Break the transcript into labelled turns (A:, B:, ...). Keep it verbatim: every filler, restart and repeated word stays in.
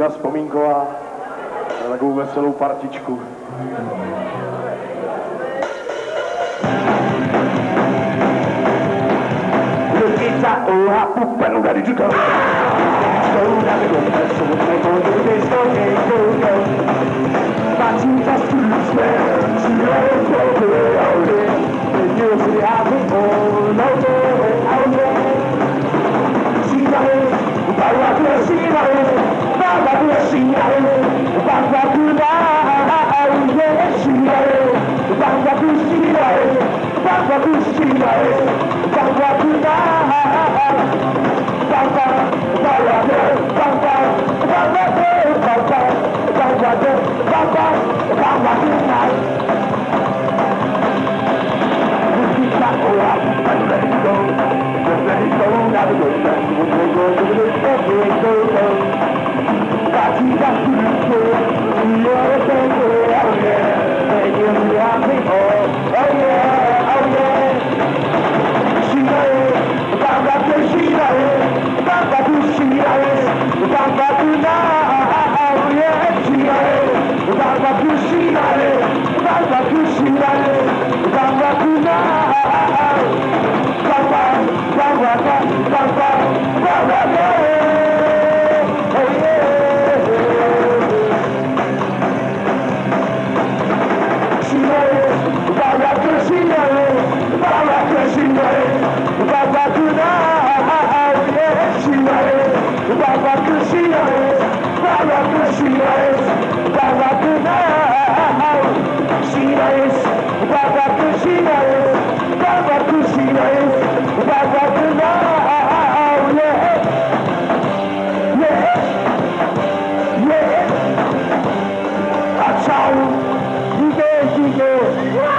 A: Honza Vzpomínková na takovou veselou partičku. Pizza o a pupa non gari giusto. Sono una cosa, sono tre cose che sto che go. Facci un po' sullo schermo, ci vedo che ho le e io si apre un no Signore, parla tu signore, parla tu signore, parla tu da signore, parla tu signore, parla tu signore, parla tu da Ciao,